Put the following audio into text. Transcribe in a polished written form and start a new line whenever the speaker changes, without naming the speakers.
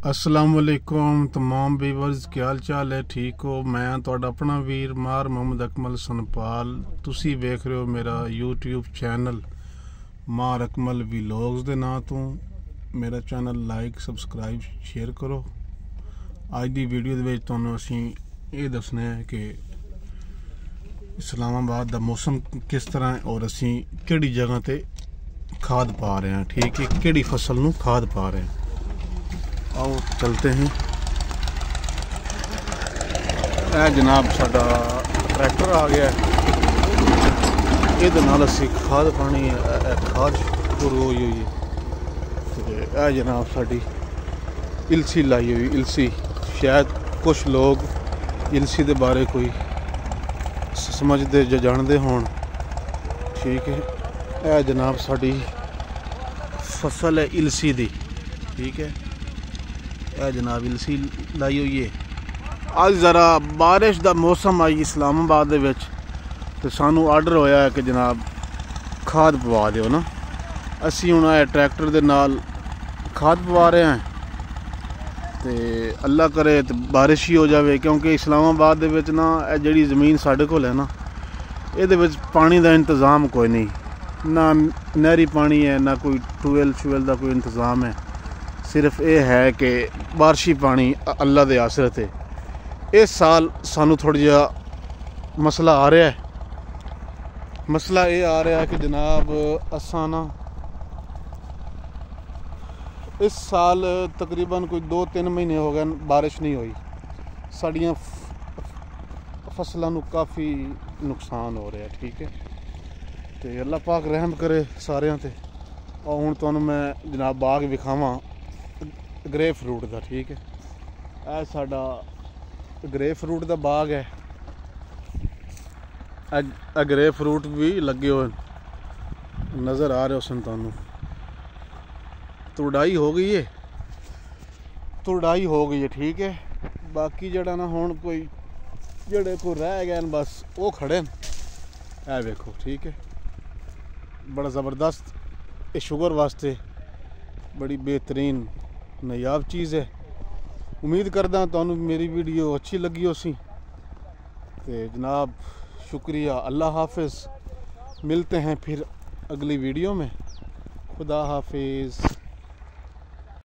अस्सलाम वालेकुम तमाम व्यूअर्स, क्या हाल चाल है? ठीक हो? मैं ਤੁਹਾਡਾ अपना वीर मार मोहम्मद अकमल सनपाल। ਤੁਸੀਂ ਵੇਖ ਰਹੇ ਹੋ ਮੇਰਾ YouTube ਚੈਨਲ ਮਾਰ ਅਕਮਲ ਵਲੌਗਸ ਦੇ ਨਾਂ ਤੋਂ। ਮੇਰਾ ਚੈਨਲ ਲਾਈਕ ਸਬਸਕ੍ਰਾਈਬ ਸ਼ੇਅਰ ਕਰੋ। ਅੱਜ ਦੀ ਵੀਡੀਓ ਦੇ ਵਿੱਚ ਤੁਹਾਨੂੰ ਅਸੀਂ ਇਹ ਦੱਸਣਾ ਹੈ ਕਿ इस्लामाबाद ਦਾ मौसम किस तरह है और ਅਸੀਂ ਕਿਹੜੀ ਜਗ੍ਹਾ ਤੇ खाद पा रहे हैं। ठीक है, ਕਿਹੜੀ फसल ਨੂੰ खाद पा रहे हैं। आओ चलते हैं। जनाब साडा ट्रैक्टर आ गया है, ये असी खाद पानी खाद शुरू हुई हुई है। जनाब साड़ी इलसी लाई हुई इलसी। शायद कुछ लोग इलसी के बारे कोई समझते जो जानते हों। ठीक है, यह जनाब साड़ी फसल है इलसी दी। ठीक है, यह जनाब इलसी लाई हुई है। अज ज़रा बारिश का मौसम आई इस्लामाबाद दे विच ते सानू आर्डर होया है कि जनाब खाद पवा दिओ ना। असी हुण आए ट्रैक्टर दे नाल खाद पवा रहे हैं ते अल्लाह करे तो बारिश ही हो जाए, क्योंकि इस्लामाबाद दे विच ना जिहड़ी ज़मीन साडे कोल है ना, इहदे विच पानी का इंतज़ाम कोई नहीं, ना नहरी पानी है ना कोई टूवैल शूवैल का कोई इंतज़ाम है। सिर्फ ये है कि बारिशी पानी अल्लाह दे आसरत है। इस साल सानू थोड़ा जिहा मसला आ रहा है। मसला ये आ रहा है कि जनाब असां ना इस साल तकरीबन कोई 2-3 महीने हो गए बारिश नहीं हुई। साड़ियाँ फसलों को काफ़ी नुकसान हो रहा है। ठीक है, तो अल्लाह पाक रहम करे सारियां ते। और हुण तुहानू मैं जनाब बाग विखावां ग्रे फ्रूट का। ठीक है, यह साडा ग्रे फ्रूट का बाग है। ग्रे फ्रूट भी लगे हुए नज़र आ रहे हो सन तुहानू। तुड़ाई हो गई है, तुड़ाई हो गई है। ठीक है, बाकी जड़ा ना हुण कोई जड़े कोई रह गए बस वो खड़े न। वेखो, ठीक है, बड़ा ज़बरदस्त, ये शुगर वास्ते बड़ी बेहतरीन नायाब चीज़ है। उम्मीद करदा तुहानू मेरी वीडियो अच्छी लगी हो सी। ते जनाब शुक्रिया, अल्लाह हाफिज़। मिलते हैं फिर अगली वीडियो में। खुदा हाफिज़।